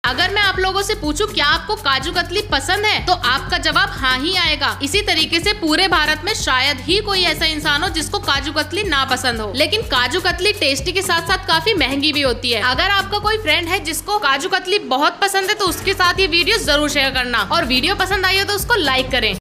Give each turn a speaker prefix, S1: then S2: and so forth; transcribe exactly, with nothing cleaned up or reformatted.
S1: अगर मैं आप लोगों से पूछूं क्या आपको काजू कतली पसंद है तो आपका जवाब हाँ ही आएगा। इसी तरीके से पूरे भारत में शायद ही कोई ऐसा इंसान हो जिसको काजू कतली ना पसंद हो। लेकिन काजू कतली टेस्टी के साथ साथ काफी महंगी भी होती है। अगर आपका कोई फ्रेंड है जिसको काजू कतली बहुत पसंद है तो उसके साथ ये वीडियो जरूर शेयर करना, और वीडियो पसंद आई हो तो उसको लाइक करें।